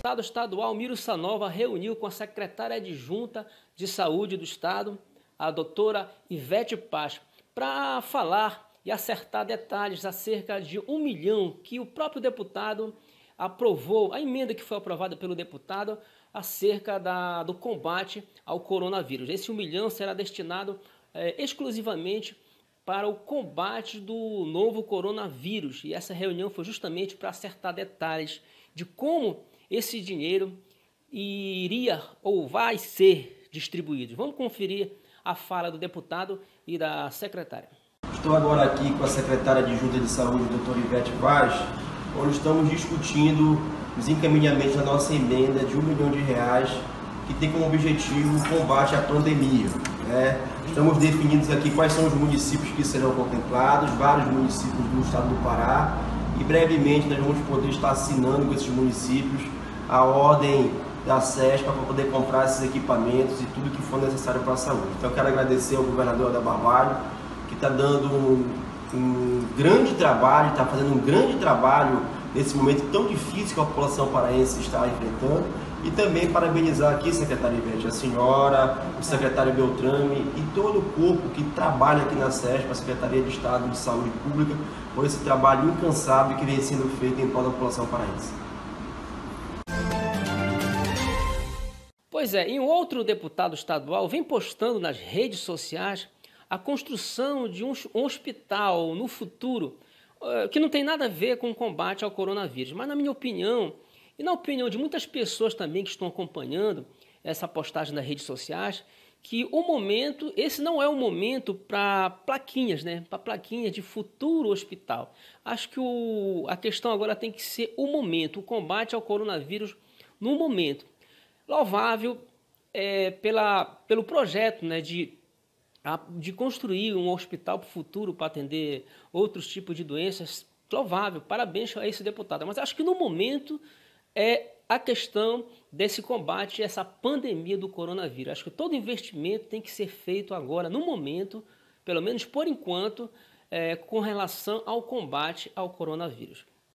deputado estadual Miro Sanova reuniu com a secretária adjunta de Saúde do Estado, a doutora Ivete Paz, para falar e acertar detalhes acerca de 1 milhão que o próprio deputado aprovou, a emenda que foi aprovada pelo deputado acerca do combate ao coronavírus. Esse 1 milhão será destinado exclusivamente para o combate do novo coronavírus. E essa reunião foi justamente para acertar detalhes de como esse dinheiro iria ou vai ser distribuído. Vamos conferir a fala do deputado e da secretária. Estou agora aqui com a secretária adjunta de saúde, doutora Ivete Paz, onde estamos discutindo os encaminhamentos da nossa emenda de R$ 1 milhão, que tem como objetivo o combate à pandemia. Estamos definindo aqui quais são os municípios que serão contemplados, vários municípios do estado do Pará, e brevemente nós vamos poder estar assinando com esses municípios a ordem da CESPA para poder comprar esses equipamentos e tudo que for necessário para a saúde. Então eu quero agradecer ao governador Helder Barbalho, que está dando um grande trabalho, está fazendo um grande trabalho nesse momento tão difícil que a população paraense está enfrentando. E também parabenizar aqui, secretária Ivete, a senhora, o secretário Beltrame e todo o corpo que trabalha aqui na CESPA, a Secretaria de Estado de Saúde Pública, por esse trabalho incansável que vem sendo feito em prol da população paraense. Pois é, e um outro deputado estadual vem postando nas redes sociais a construção de um hospital no futuro que não tem nada a ver com o combate ao coronavírus, mas na minha opinião, e na opinião de muitas pessoas também que estão acompanhando essa postagem nas redes sociais, que o momento, esse não é o momento para plaquinhas, para plaquinhas de futuro hospital. Acho que a questão agora tem que ser o momento, o combate ao coronavírus no momento. Louvável pelo projeto de construir um hospital para o futuro para atender outros tipos de doenças. Louvável, parabéns a esse deputado. Mas acho que no momento é a questão desse combate a essa pandemia do coronavírus. Acho que todo investimento tem que ser feito agora, no momento, pelo menos por enquanto, com relação ao combate ao coronavírus.